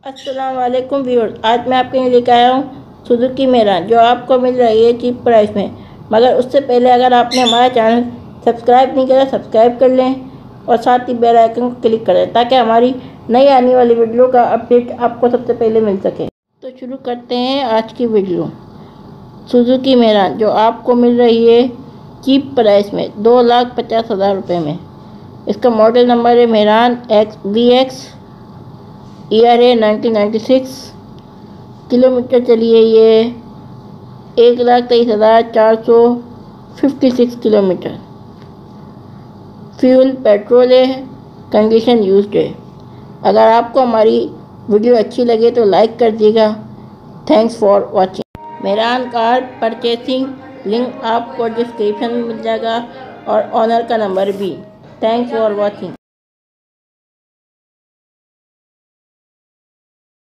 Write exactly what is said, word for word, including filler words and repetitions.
अस्सलाम वालेकुम व्यूअर्स, आज मैं आपके लिए लेकर आया हूँ सुजुकी मेरान, जो आपको मिल रही है चीप प्राइस में। मगर उससे पहले अगर आपने हमारा चैनल सब्सक्राइब नहीं किया सब्सक्राइब कर लें और साथ ही बेल आइकन को क्लिक करें ताकि हमारी नई आने वाली वीडियो का अपडेट आपको सबसे पहले मिल सके। तो शुरू करते हैं आज की वीडियो। सुजुकी मेरान जो आपको मिल रही है चीप प्राइस में दो लाख पचास हज़ार रुपये में। इसका मॉडल नंबर है मेरान एक्स वी एक्स, ईयर है नाइनटीन नाइन्टी सिक्स। किलोमीटर चली है ये एक लाख तेईस हज़ार चार सौ fifty six kilometre. Fuel petrol है, कंडीशन यूज्ड है। अगर आपको हमारी वीडियो अच्छी लगे तो लाइक कर दीजिएगा। Thanks for watching. मेरान कार परचेसिंग लिंक आपको डिस्क्रिप्शन में मिल जाएगा और ऑनर का नंबर भी। Thanks for watching.